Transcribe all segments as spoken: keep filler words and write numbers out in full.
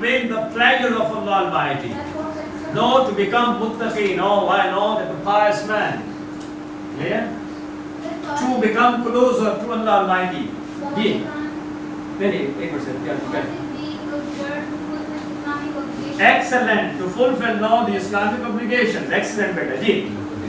win the pleasure of Allah Almighty. No, to become muttaqi. No, why? No, that the pious man. Clear? To become closer to Allah Almighty. Yeah. Very, excellent. To fulfill now the Islamic obligations. Excellent, beta. Ji.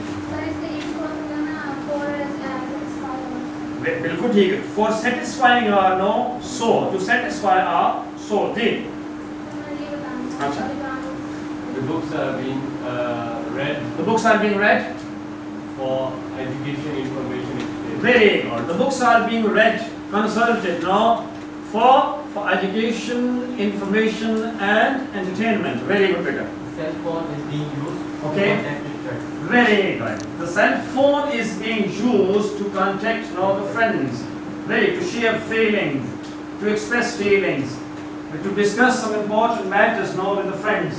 बिल्कुल ठीक है. For satisfying our no soul, to satisfy our soul. जी. अच्छा. The books are being uh, read. The books are being read for education, information, education. Very good. The books are being read, consulted, no, for for education, information, and entertainment. Very good, Peter. The cell phone is being used. Okay. To contact with friends. Very good. The cell phone is being used to contact, no, the friends. Very to share feelings, to express feelings, to discuss some important matters, no, with the friends.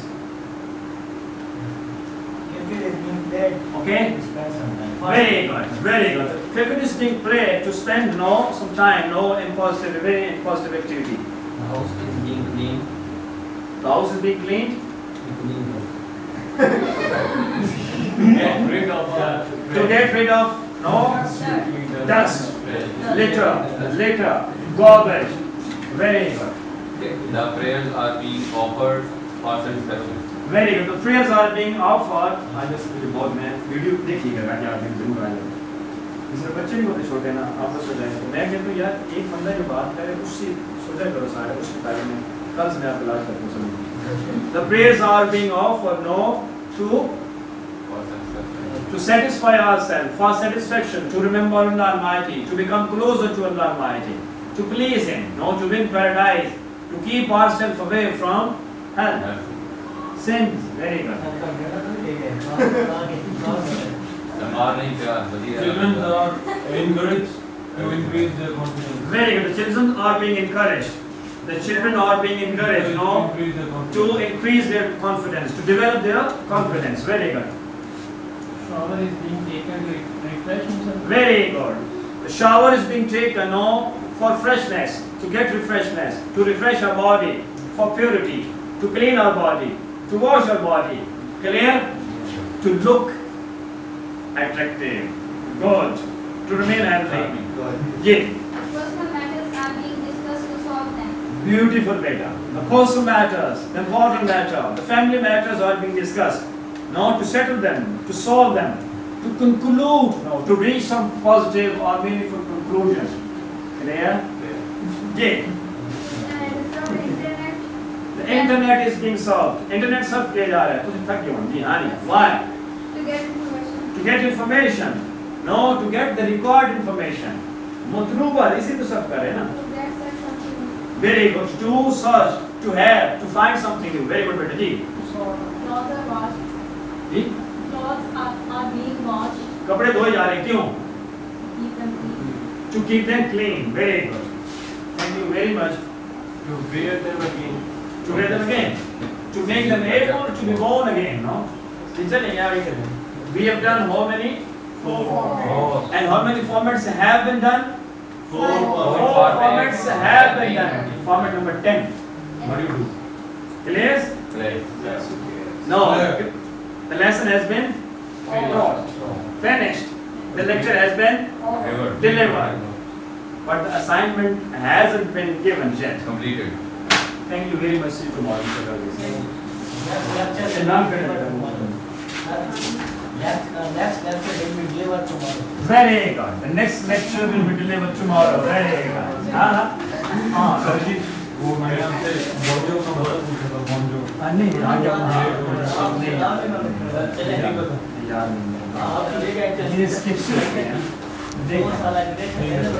Cricket is being played. Okay. To spend some time. Very good, very good. Cricket is being played to spend no some time, no in positive, very in positive activity. The house is being cleaned. The house is being cleaned. To clean house. Get rid of the To get rid of no dust, litter, litter, garbage. Very good. The prayers are being offered for satisfaction. Very good. The prayers are being offered. I just मुझे बहुत मैं video देखिएगा ताकि आप जरूर आए. इसमें बच्चे भी होते छोटे ना आपस में जाएं तो मैं कहता हूँ यार एक बंदा जो बात करे उससे सोचा करो सारे उसके बारे में कल से मैं आपको इलाज करता हूँ. The prayers are being offered no to For satisfaction. to satisfy ourselves, for satisfaction, to remember Allah Almighty, to become closer to Allah Almighty, to please Him, no, to win paradise, to keep ourselves away from hell. Sins. Very good. children are encouraged to increase their confidence. Very good. The children are being encouraged. The children are being encouraged, To no, increase their confidence. to increase their confidence, to develop their confidence. Very good. Shower is being taken to refresh himself. Very good. The shower is being taken, no, for freshness, to get refreshness, to refresh our body, for purity, to clean our body, to wash our body. Clear? To look attractive, good, to remain healthy. Yeah. Personal matters are being discussed to solve them. Beautiful beta. The personal matters, the important matter, the family matters are being discussed. Now to settle them, to solve them, to conclude, no, to reach some positive or meaningful conclusions. Clear? Yeah. And from the internet, The internet is being solved. Internet सब किया जा रहा है. कुछ थक गए हो? जी हाँ नहीं. Why? to get information. To get information. No, to get the required information. मतलूबा इसी तो सब कर रहे हैं ना. To get such something. Very good. To search, to have, to find something new. Very good बेटा जी. Clothes are washed. Ji. Clothes are, are being washed. कपड़े धोए जा रहे हैं क्यों? Keep them clean. To keep them clean. Very good. Thank you very much. To wear them again. To wear them again. To make them able to be worn again. No. Teacher नहीं आ रही करें. We have done how many? Four. Four. And how many formats have been done? Four. Four formats have been done. Format number ten. What do you do? Clear? Play. Yes. No. The lesson has been taught. Finished. The lecture has been Ever. delivered. But the assignment hasn't been given yet. Completed. Thank you very much. See you tomorrow. Next lecture will be delivered tomorrow. Next, uh, next lecture will be delivered tomorrow. Very good. The next lecture will be delivered tomorrow. Very good. हाँ हाँ sir जी. वो मैंने आपसे बॉन्जो का बड़ा पूछा था बॉन्जो. हाँ नहीं आगे आप नहीं याद नहीं चलेगा. याद नहीं. आप ले गए ये skip से लगे हैं. दो साल आगे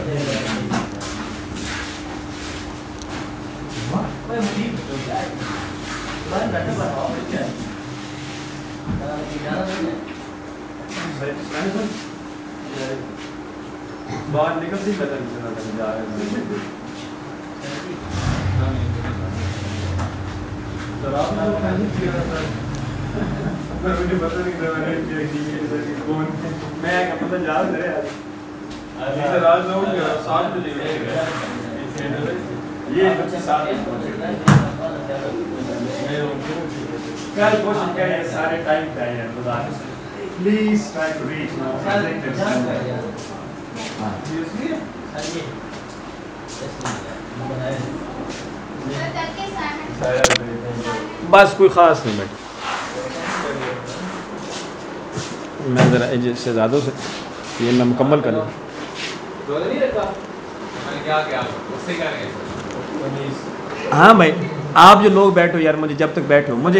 कोई मुझे तो क्या है बाहर बैठे बताओ क्या है ग्यारह बजे बाहर निकलते ही पता नहीं चला था जा रहे हैं. सर आपने तो पहले किया था. पर मुझे पता नहीं था मैंने क्या किया कि कौन मैं क्या पता जा रहे हैं. इधर आज लोग साथ में ले गए. ये बच्चे साथ में कल कोशिश करें सारे टाइम पे आए हैं खुदा please try to reach now sir जान गया यार हां सर ये बनाए सर कल के असाइनमेंट बस कोई खास नहीं बेटा मैं ज़रा शहजादों से ये मैं मुकम्मल कर लूँ नहीं रखा मैंने क्या क्या उससे क्या करें हाँ भाई आप जो लोग बैठो यार मुझे जब तक बैठो मुझे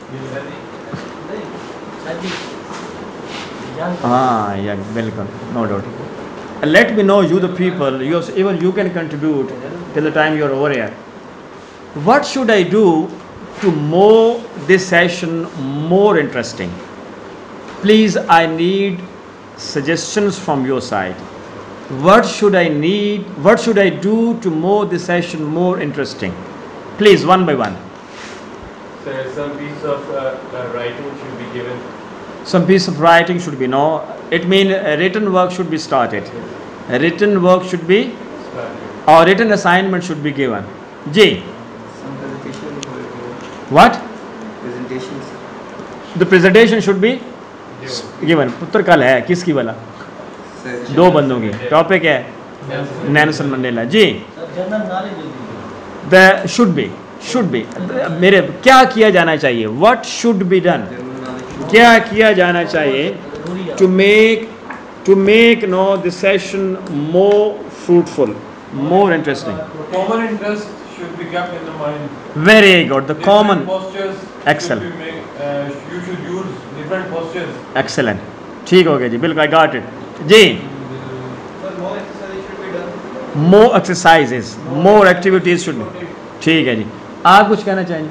सर जी जान हाँ यार बिल्कुल no doubt let me know you the people you even you can contribute till the time you are over here what should I do to make this session more interesting please I need suggestions from your side. What should I need? What should I do to make the session more interesting? Please, one by one. So some piece of uh, uh, writing should be given. Some piece of writing should be no. It means a written work should be started. A written work should be, Started. or written assignment should be given. Ji, Some presentation will be given. what? Presentations. The presentation should be given. पुत्र कल है किसकी वाला? Sir. दो बंदों की. Topic है Nelson Mandela. Ji. Sir general knowledge दे दीजिए The should be should be मेरे क्या किया जाना चाहिए? What should be done? General knowledge. क्या किया जाना चाहिए जरूरी है to make to make no the session more fruitful, more interesting? Common interest should be kept in the mind. Very good. The Different common postures. Excellent. Should be make, uh, you should use different postures. excellent. ठीक हो गया जी बिल्कुल I got it. Ji. Sir, more exercise should be done. More exercises, more activities should be. ठीक है जी. आप कुछ कहना चाहेंगे?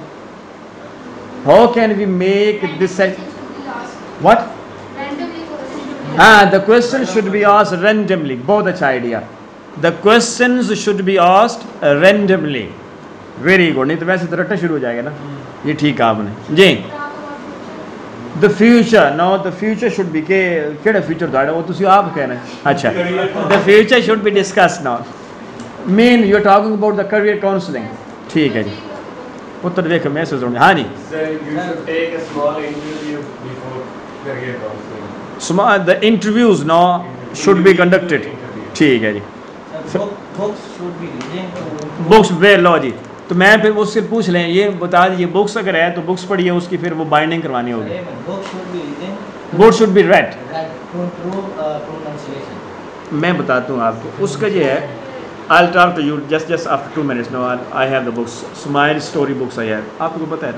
How can we make this session? What? randomly question should be Ah, the question should be asked randomly. बहुत अच्छा idea. The questions should be asked randomly. Very good. नहीं तो वैसे तो रट्टा शुरू हो जाएगा ना. ये ठीक कहा आपने. जी. talk about future. The future. Now the future should be के केड़ा future था वो तुसी आप कहना है. अच्छा. The future should be discussed now. Mean you are talking about the career counseling. ठीक है जी. पुत्र देखो मैं से जोड़ूंगा. हाँ जी. Sir, you should take a small interview before career counseling. Small the interviews now should be conducted. ठीक है जी. Sir books should be reading books वे लो जी. तो मैं फिर उससे पूछ लें ये बता दीजिए बुक्स अगर है तो बुक्स पढ़िए उसकी फिर वो बाइंडिंग करवानी होगी. Books should be reading book should be read. That to improve pronunciation मैं बताता हूँ आपको उसका जो है I'll talk to you just just after two minutes. No, I'll, I have the books. Smile story books I have. आपको पता है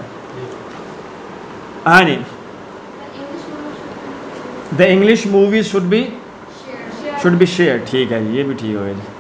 ना? हाँ नहीं. The English movies should The be English movies should be shared. should be shared. ठीक है जी ये भी ठीक हो गया जी.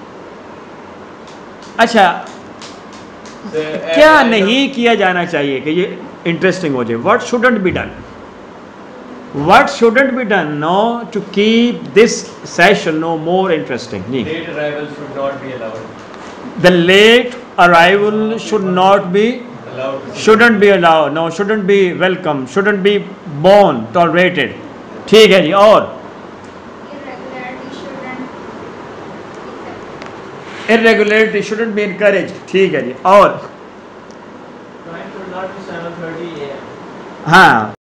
अच्छा Sir, क्या and- नहीं किया जाना चाहिए कि ये इंटरेस्टिंग हो जाए? What shouldn't be done? What shouldn't be done? No, to keep this session no more interesting. Ji. Late arrival should not be allowed. The late arrival should not be Allowed. shouldn't be allowed. No, shouldn't be welcome. Shouldn't be born tolerated. ठीक है जी. और Irregularity shouldn't irregularity shouldn't be encouraged. ठीक है जी. और Time should not be seven thirty a m हाँ